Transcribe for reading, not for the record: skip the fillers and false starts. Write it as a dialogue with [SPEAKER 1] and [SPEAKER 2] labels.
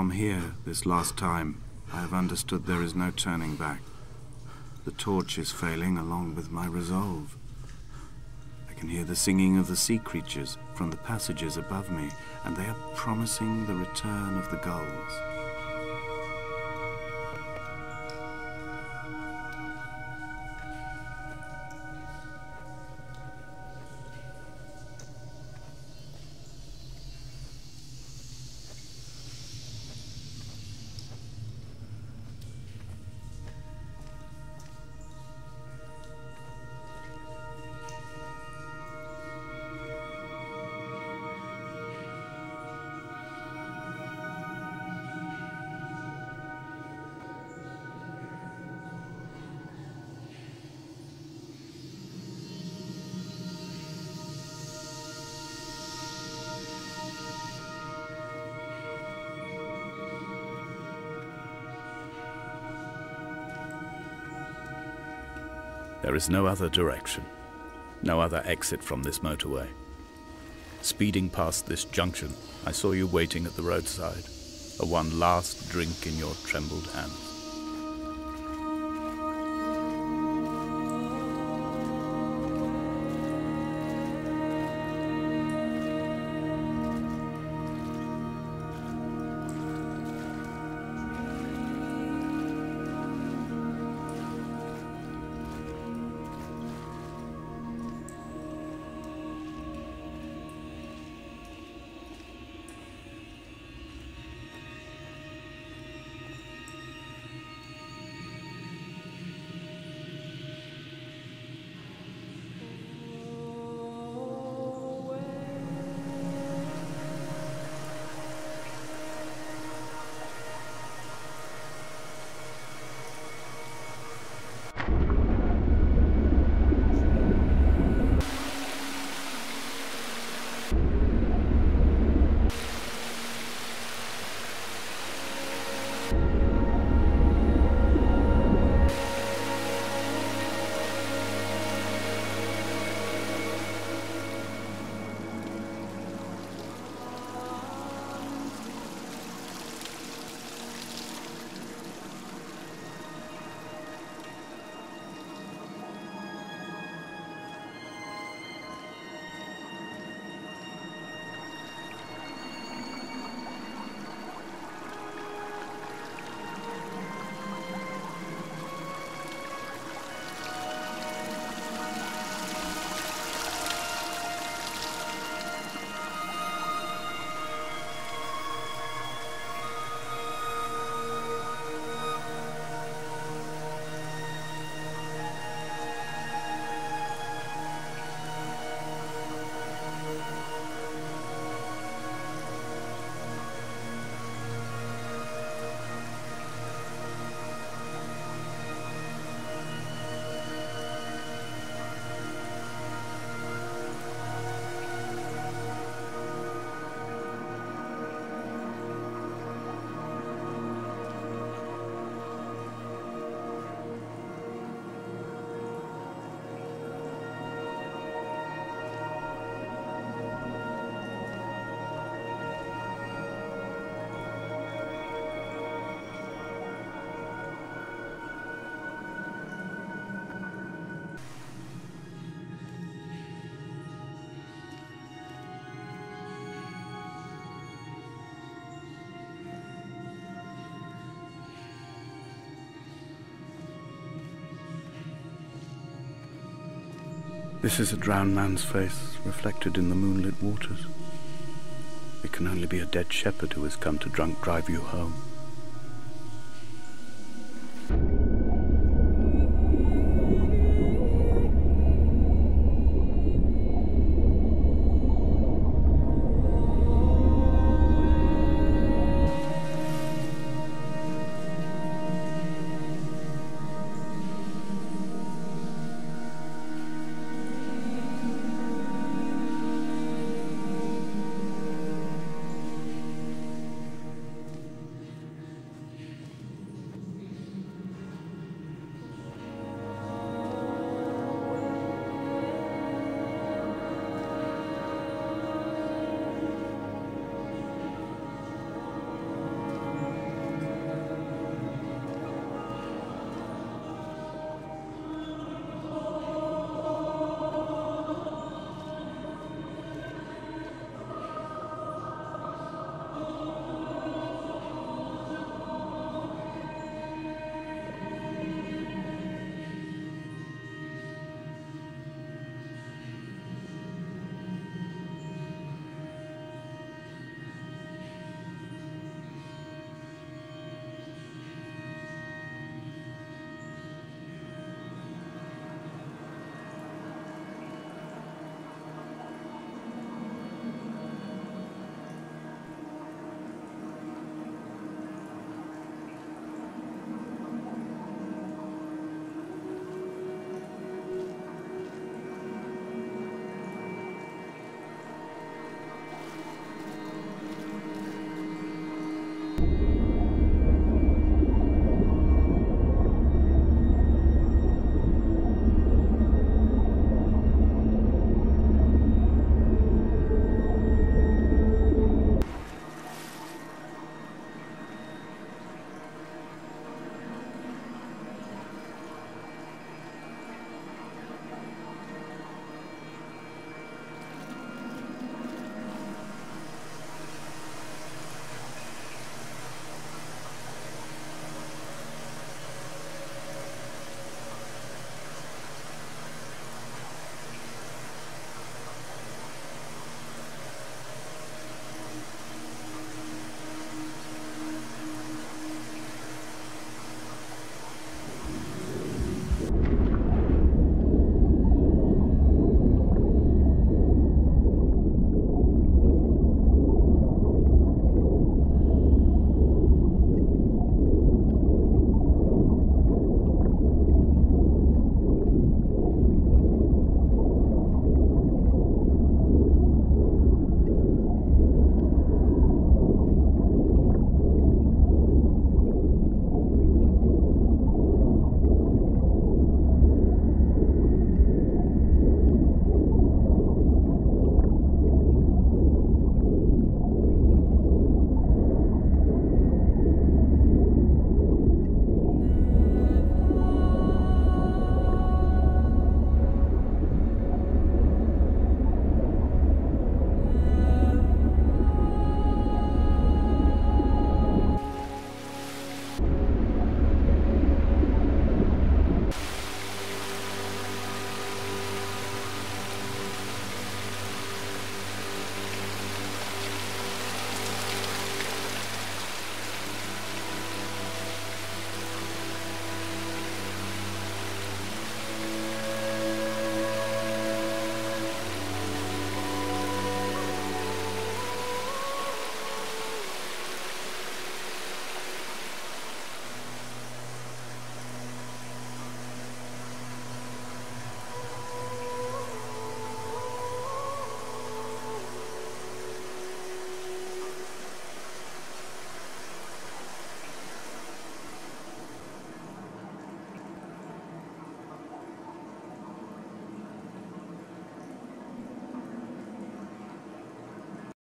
[SPEAKER 1] From here, this last time, I have understood there is no turning back. The torch is failing along with my resolve. I can hear the singing of the sea creatures from the passages above me, and they are promising the return of the gulls.
[SPEAKER 2] There is no other direction, no other exit from this motorway. Speeding past this junction, I saw you waiting at the roadside, a one last drink in your trembled hands.
[SPEAKER 1] This is a drowned man's face, reflected in the moonlit waters. It can only be a dead shepherd who has come to drunk drive you home.